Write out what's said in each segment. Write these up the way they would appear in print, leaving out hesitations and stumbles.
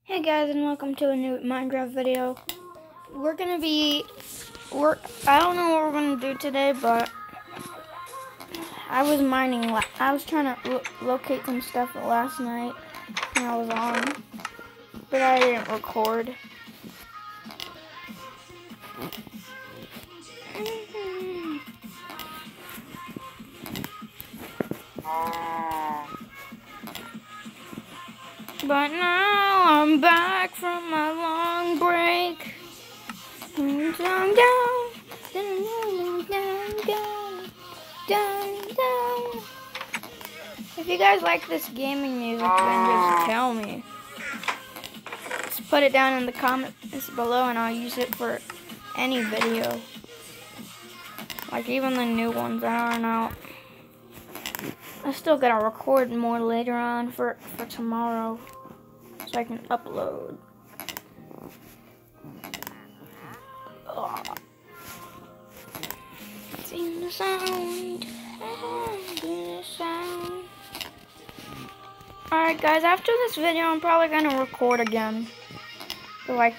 Hey guys, and welcome to a new Minecraft video. I don't know what we're gonna do today, but I was mining. I was trying to locate some stuff last night when I was on, but I didn't record. But now I'm back from my long break. If you guys like this gaming music, then just tell me. Just put it down in the comments below and I'll use it for any video. Like even the new ones that aren't out. I still gotta record more later on for tomorrow so I can upload. Sing the sound. Alright guys, after this video I'm probably gonna record again for like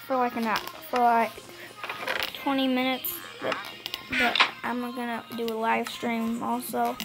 20 minutes, but I'm gonna do a live stream also.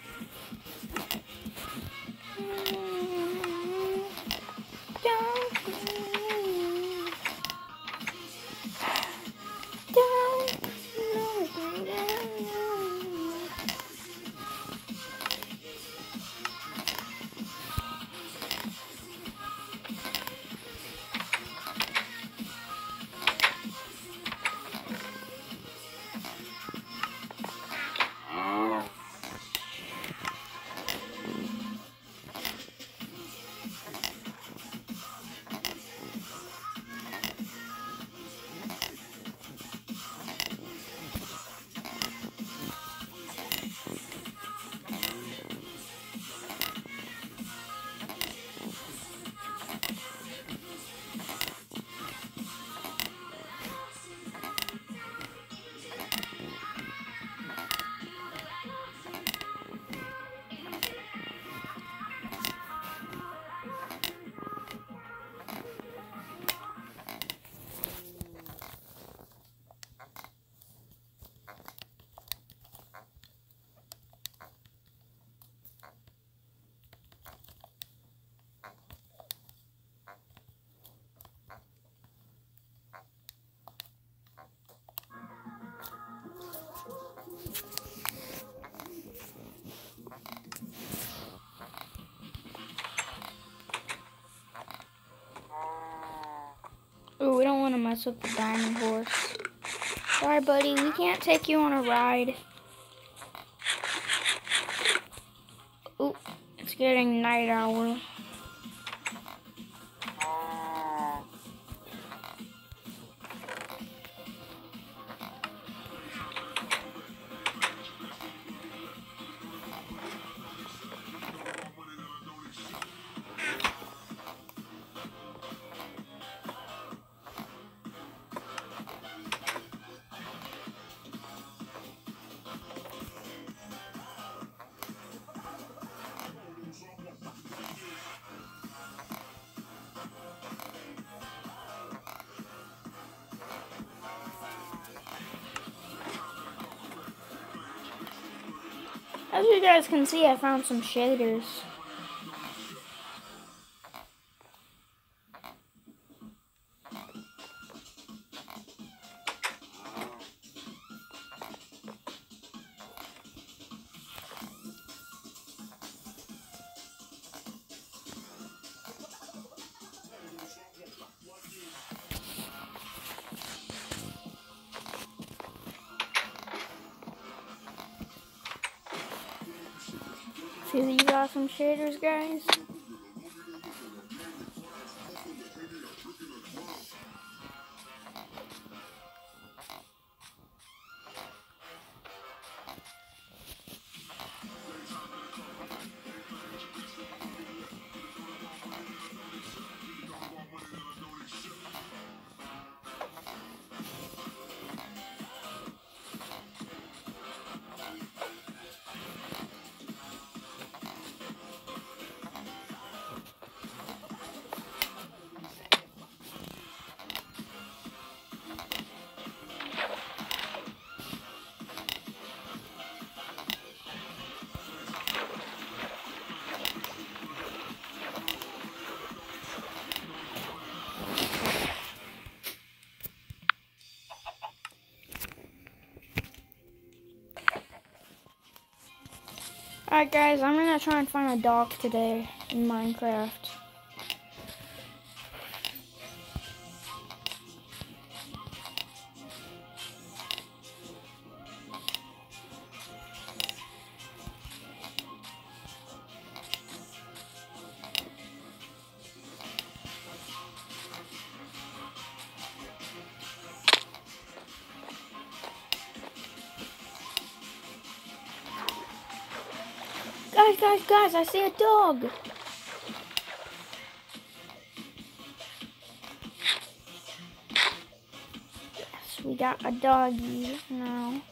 Ooh, we don't want to mess with the diamond horse. Sorry, buddy, we can't take you on a ride. Ooh, it's getting night hour. As you guys can see, I found some shaders. See these awesome shaders, guys? Alright guys, I'm gonna try and find a dog today in Minecraft. Guys, I see a dog. Yes, we got a doggy now.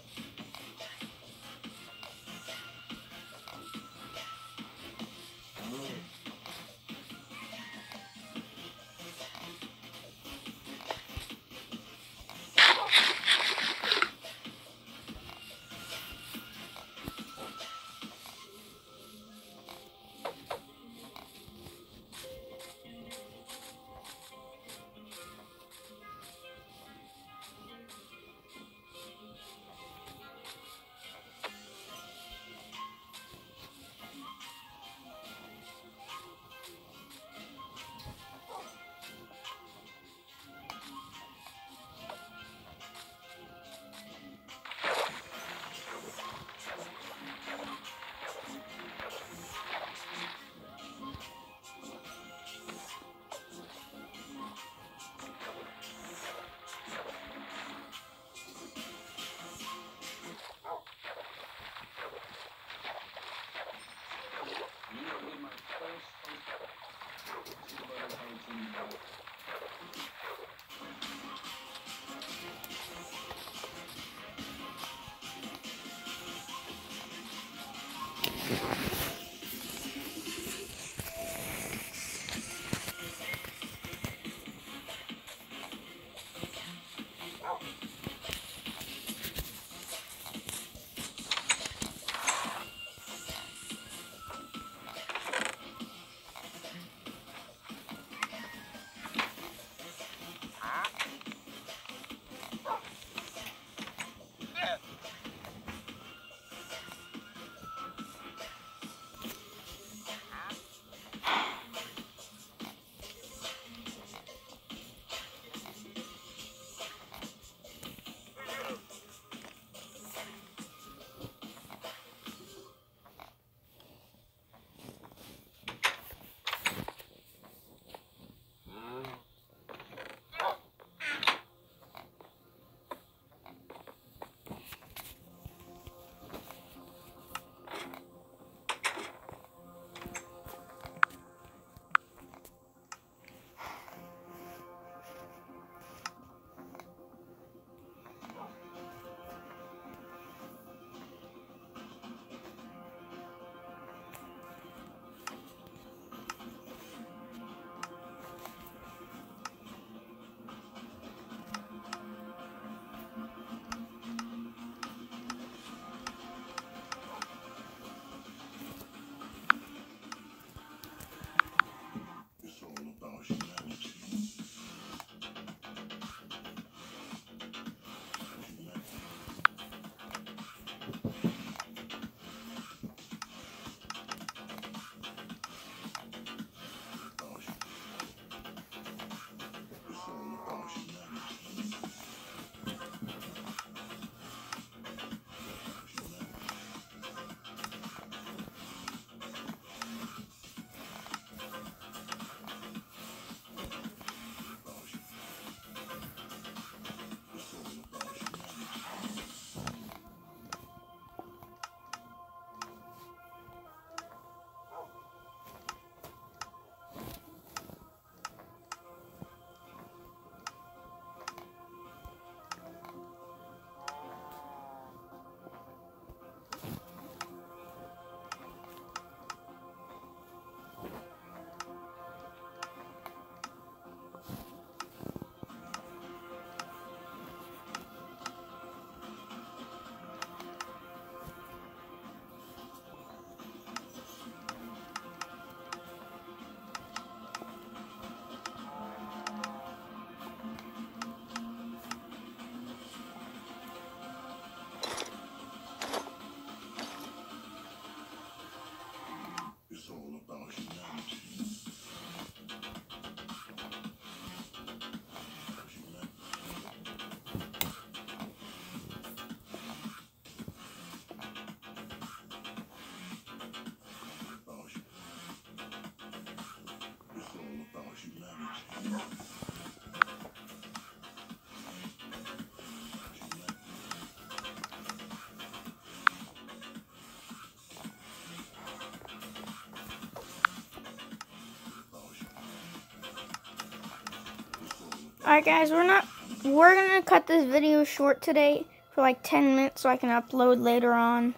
Alright guys, we're gonna cut this video short today for like 10 minutes so I can upload later on.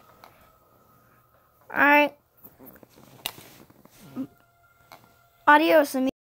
Alright. Adios, amigos.